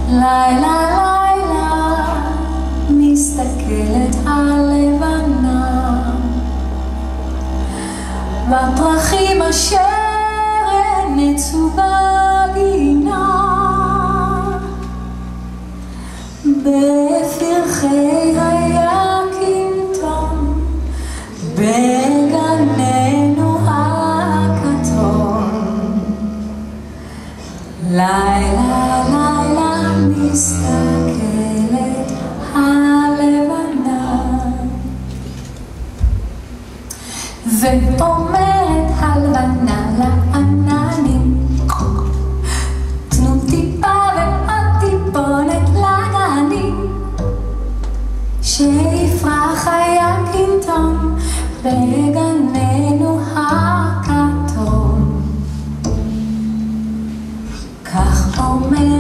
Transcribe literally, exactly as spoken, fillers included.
לילה לילה מסתכלת הלבנה בפרחים אשר נצאו בגינה בפרחי היקינטון בגננו הכתום לילה לילה מסתכלת הלבנה ואומרת הלבנה לעננים תנו טיפה ועוד טיפונת לגנים שיפרח היקינטון בגננו הכתום כך אומר